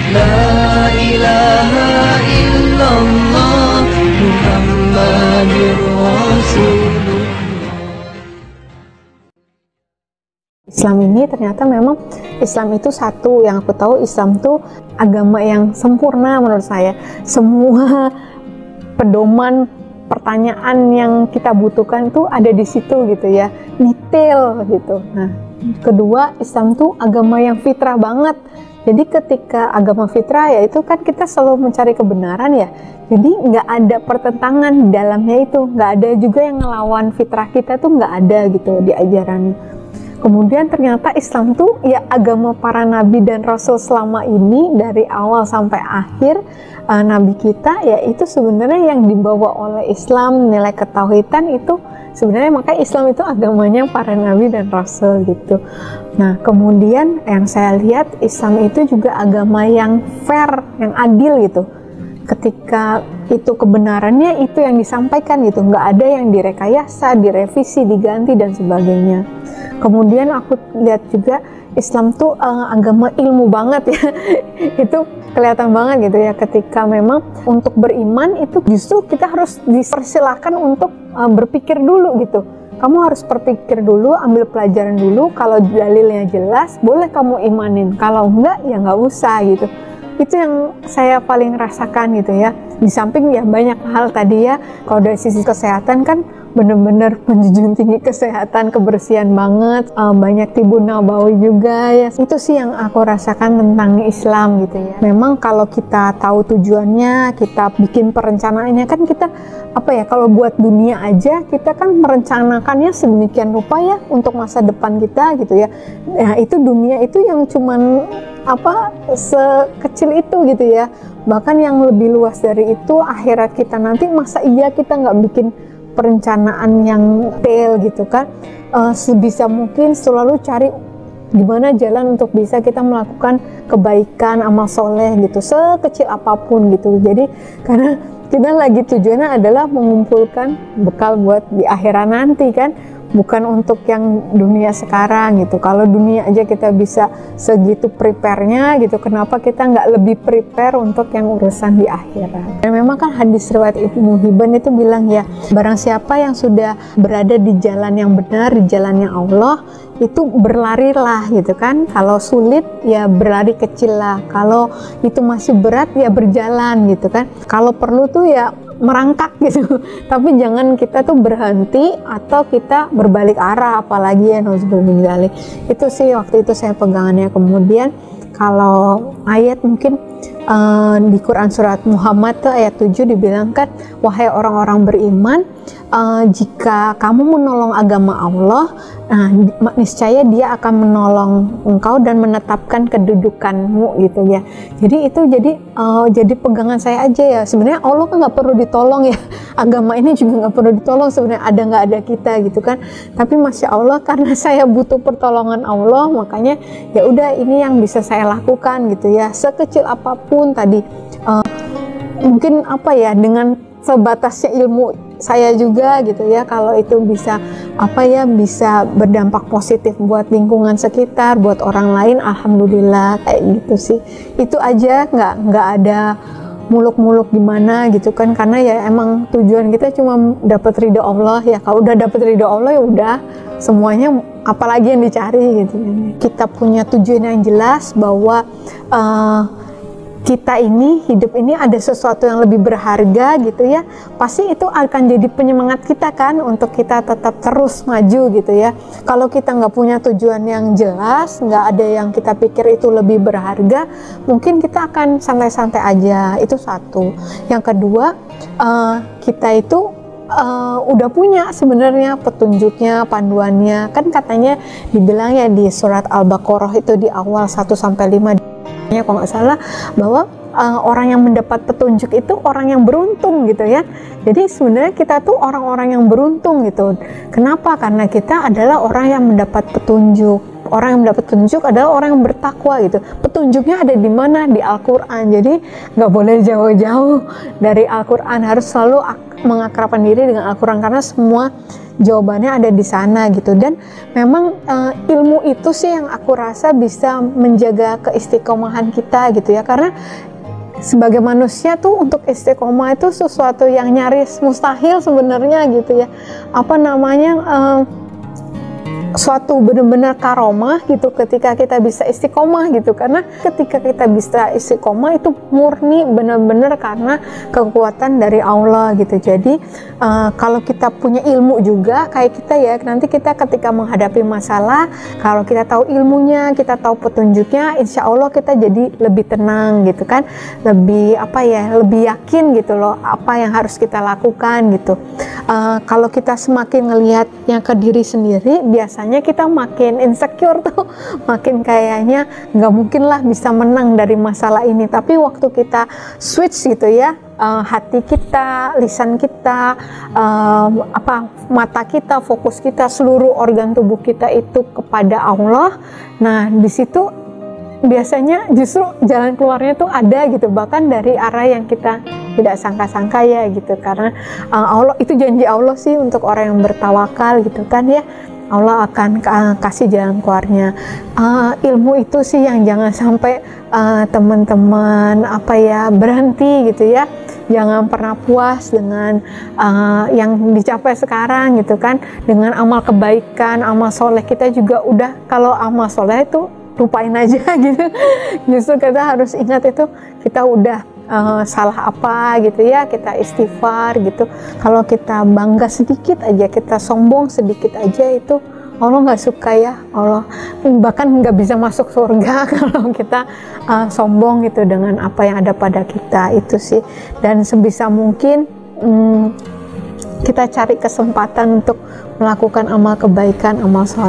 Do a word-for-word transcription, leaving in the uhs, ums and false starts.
La ilaha illallah Muhammadur Rasulullah. Islam ini ternyata memang Islam itu satu, yang aku tahu Islam itu agama yang sempurna menurut saya. Semua pedoman pertanyaan yang kita butuhkan tuh ada di situ gitu ya, detail gitu. Nah, kedua, Islam tuh agama yang fitrah banget. Jadi ketika agama fitrah ya itu kan kita selalu mencari kebenaran ya. Jadi nggak ada pertentangan di dalamnya itu, nggak ada juga yang ngelawan fitrah kita tuh, nggak ada gitu di ajarannya. Kemudian ternyata Islam tuh ya agama para nabi dan rasul selama ini dari awal sampai akhir uh, nabi kita ya itu sebenarnya yang dibawa oleh Islam, nilai ketauhidan itu sebenarnya, makanya Islam itu agamanya para nabi dan rasul gitu. Nah kemudian yang saya lihat Islam itu juga agama yang fair, yang adil gitu. Ketika itu kebenarannya itu yang disampaikan gitu, nggak ada yang direkayasa, direvisi, diganti dan sebagainya. Kemudian aku lihat juga Islam tuh uh, agama ilmu banget ya. Itu kelihatan banget gitu ya, ketika memang untuk beriman itu justru kita harus dipersilahkan untuk uh, berpikir dulu gitu. Kamu harus berpikir dulu, ambil pelajaran dulu, kalau dalilnya jelas boleh kamu imanin, kalau enggak ya nggak usah gitu. Itu yang saya paling rasakan gitu ya. Di samping ya banyak hal tadi ya, kalau dari sisi kesehatan kan benar-benar menjunjung tinggi kesehatan, kebersihan banget, uh, banyak timbun nabawi juga ya. Itu sih yang aku rasakan tentang Islam gitu ya. Memang kalau kita tahu tujuannya, kita bikin perencanaannya kan kita apa ya, kalau buat dunia aja kita kan merencanakannya sedemikian rupa ya untuk masa depan kita gitu ya. Nah itu dunia itu yang cuman apa sekecil itu gitu ya. Bahkan yang lebih luas dari itu akhirat kita nanti, masa iya kita nggak bikin perencanaan yang detail gitu kan. Uh, sebisa mungkin selalu cari gimana jalan untuk bisa kita melakukan kebaikan, amal soleh gitu, sekecil apapun gitu. Jadi karena kita lagi tujuannya adalah mengumpulkan bekal buat di akhirat nanti kan, bukan untuk yang dunia sekarang gitu. Kalau dunia aja kita bisa segitu prepare-nya gitu, kenapa kita nggak lebih prepare untuk yang urusan di akhirat. Dan memang kan hadis riwayat Ibnu Hibban itu bilang ya, barang siapa yang sudah berada di jalan yang benar, di jalannya Allah, itu berlarilah gitu kan. Kalau sulit ya berlari kecil lah, kalau itu masih berat ya berjalan gitu kan. Kalau perlu tuh ya merangkak gitu, tapi jangan kita tuh berhenti atau kita berbalik arah, apalagi ya nauzubillah. Itu sih waktu itu saya pegangannya. Kemudian kalau ayat mungkin uh, di Quran surat Muhammad tuh ayat tujuh dibilangkan, wahai orang-orang beriman, uh, jika kamu menolong agama Allah, nah niscaya dia akan menolong engkau dan menetapkan kedudukanmu gitu ya. Jadi itu jadi uh, jadi pegangan saya aja ya. Sebenarnya Allah kan nggak perlu ditolong ya, agama ini juga nggak perlu ditolong sebenarnya, ada nggak ada kita gitu kan. Tapi masya Allah karena saya butuh pertolongan Allah, makanya ya udah ini yang bisa saya lakukan gitu ya, sekecil apapun tadi. Uh, mungkin apa ya, dengan sebatasnya ilmu saya juga gitu ya, kalau itu bisa apa ya, bisa berdampak positif buat lingkungan sekitar, buat orang lain, alhamdulillah kayak gitu sih. Itu aja, nggak nggak ada muluk-muluk gimana gitu kan, karena ya emang tujuan kita cuma dapat ridho Allah ya. Kalau udah dapat ridho Allah ya udah semuanya, apalagi yang dicari gitu kan. Kita punya tujuan yang jelas bahwa uh, kita ini, hidup ini ada sesuatu yang lebih berharga gitu ya, pasti itu akan jadi penyemangat kita kan untuk kita tetap terus maju gitu ya. Kalau kita nggak punya tujuan yang jelas, nggak ada yang kita pikir itu lebih berharga, mungkin kita akan santai-santai aja. Itu satu. Yang kedua, uh, kita itu Uh, udah punya sebenarnya petunjuknya, panduannya. Kan katanya dibilang ya di surat Al-Baqarah itu di awal satu sampai lima, ya kalau nggak salah, bahwa uh, orang yang mendapat petunjuk itu orang yang beruntung gitu ya. Jadi sebenarnya kita tuh orang-orang yang beruntung gitu. Kenapa? Karena kita adalah orang yang mendapat petunjuk. Orang yang mendapat petunjuk adalah orang yang bertakwa gitu. Petunjuknya ada di mana? Di Al-Quran. Jadi nggak boleh jauh-jauh dari Al-Quran, harus selalu mengakrabkan diri dengan Al-Quran, karena semua jawabannya ada di sana gitu. Dan memang uh, ilmu itu sih yang aku rasa bisa menjaga keistiqomahan kita gitu ya, karena sebagai manusia tuh untuk istiqomah itu sesuatu yang nyaris mustahil sebenarnya gitu ya. Apa namanya, uh, suatu benar-benar karomah gitu ketika kita bisa istiqomah gitu, karena ketika kita bisa istiqomah itu murni benar-benar karena kekuatan dari Allah gitu. Jadi uh, kalau kita punya ilmu juga kayak kita ya, nanti kita ketika menghadapi masalah, kalau kita tahu ilmunya, kita tahu petunjuknya, insya Allah kita jadi lebih tenang gitu kan, lebih apa ya, lebih yakin gitu loh apa yang harus kita lakukan gitu. Uh, kalau kita semakin ngelihatnya ke diri sendiri, biasanya kita makin insecure tuh, makin kayaknya nggak mungkin lah bisa menang dari masalah ini. Tapi waktu kita switch gitu ya, uh, hati kita, lisan kita, uh, apa mata kita, fokus kita, seluruh organ tubuh kita itu kepada Allah. Nah di situ biasanya justru jalan keluarnya tuh ada gitu, bahkan dari arah yang kita tidak sangka-sangka ya gitu. Karena uh, Allah itu janji Allah sih untuk orang yang bertawakal gitu kan ya, Allah akan uh, kasih jalan keluarnya. Uh, ilmu itu sih yang jangan sampai uh, teman-teman apa ya berhenti gitu ya. Jangan pernah puas dengan uh, yang dicapai sekarang gitu kan, dengan amal kebaikan, amal soleh kita juga udah. Kalau amal soleh itu lupain aja gitu. Justru kita harus ingat itu kita udah uh, salah apa gitu ya, kita istighfar gitu. Kalau kita bangga sedikit aja, kita sombong sedikit aja, itu Allah nggak suka ya. Allah bahkan nggak bisa masuk surga kalau kita uh, sombong gitu dengan apa yang ada pada kita itu sih. Dan sebisa mungkin hmm, kita cari kesempatan untuk melakukan amal kebaikan, amal soleh.